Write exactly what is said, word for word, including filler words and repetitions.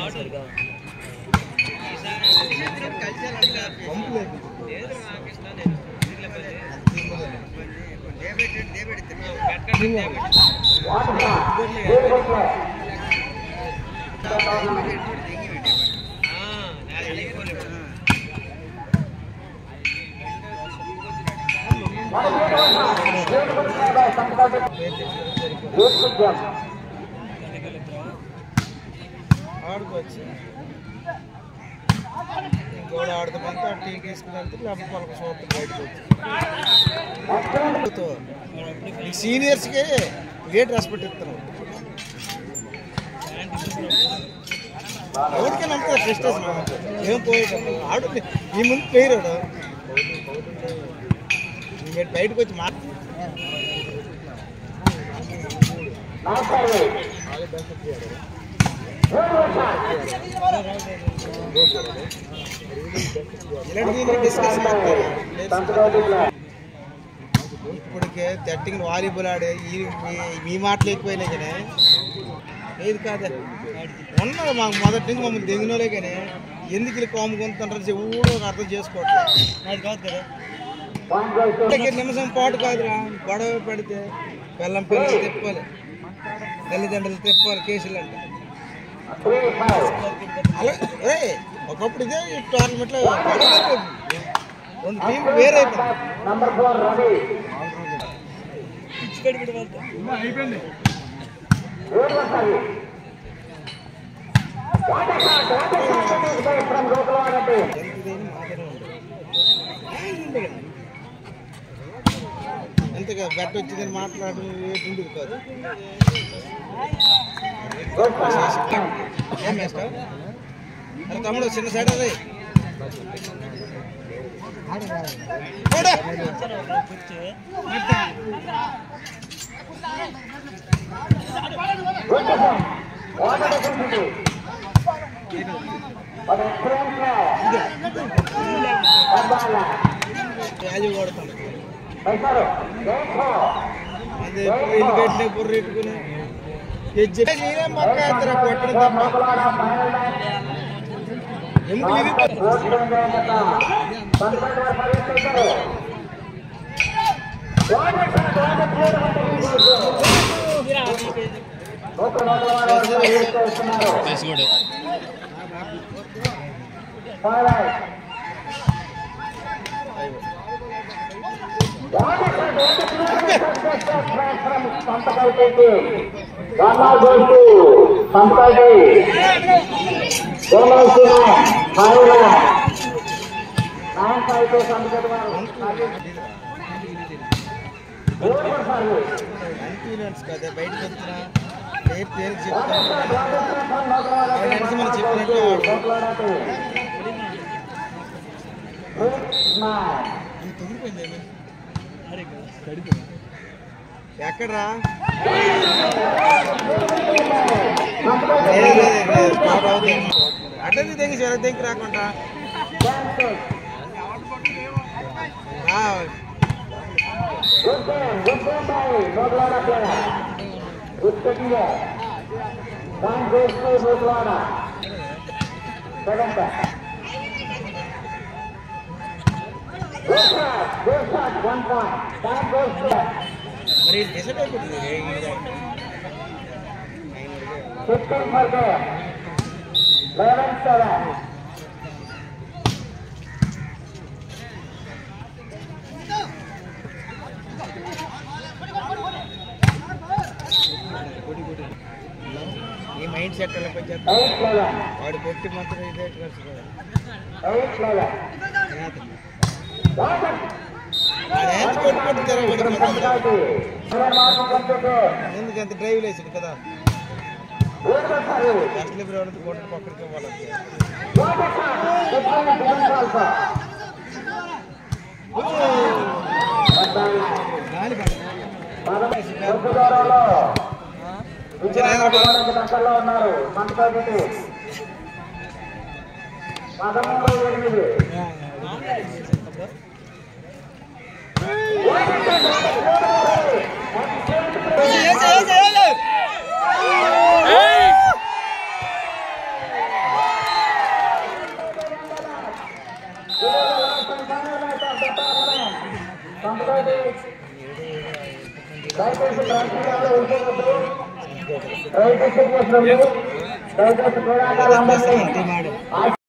ఆడుకోవచ్చు ఇంకోటి ఆడుతామంతా టీ తీసుకున్నంత లేకపోతే వాళ్ళకి సూత్రం బయటకు వచ్చి సీనియర్స్కి గ్రేట్ రెస్పెక్ట్ ఇస్తున్నాం. ఎవరికైనా అంతా ప్రెస్టేజ్ ఏం పోయేటప్పుడు ఆడు ఈ ముందు పేరాడు మీరు బయటకు వచ్చి మాట ఇప్పటికే థర్టీకి వాలీబాల్ ఆడే మీ మాటలు ఎక్కువైనా కానీ ఏది కాదా ఉన్నది మాకు మొదటి నుంచి మమ్మల్ని దిగినోలే కానీ ఎందుకు ఇలా కోముకుంటుంటారు ఎవడో అర్థం చేసుకోవట్లేదు. అది కాదు కదా నిమిషం పాటు కాదురా గొడవ పెడితే పిల్లం పిల్లలు తిప్పాలి తల్లిదండ్రులు తిప్పాలి కేసులు అంటే అలా ఒకప్పుడు ఇదే టోర్నమెంట్లో రెండు టీం వేరే అయిపోయింది. అంతేగా గట్ట వచ్చిందని మాట్లాడు ఏటుండేది కాదు. ఏం వేస్తావు అరే తమ్ముడు చిన్న సైడ్ అది రాజు కొడతాడు అదే ఇల్లు కట్టిన బుర్ర ఎట్టుకుని నేనే మొక్క ఎత్తరా కొట్టడం తప్ప ఎందుకు కదా బయటకు వచ్చినా పేరు పేరు చెప్తాను మనం చెప్పినట్టు తొగిరిపోయింది ఎక్కడరా అట్లది తెగి చెర తెంకి రాకుండా మరి డిసైడ్ అయిపోతుంది ఈ మైండ్ సెట్ ఎలా పనిచేస్తా వాడు కొట్టి మాత్రం ఇదే ఎందుకంత డ్రైవ్ వేసాడు కదా ఫస్ట్ లివర్ కొట్టు పక్కడికి ఇవ్వాలంటే దయచేసి ప్రాంతాల్లో ఉంటున్నప్పుడు రైతు దయచేసి క్రీడాకారులందరినీ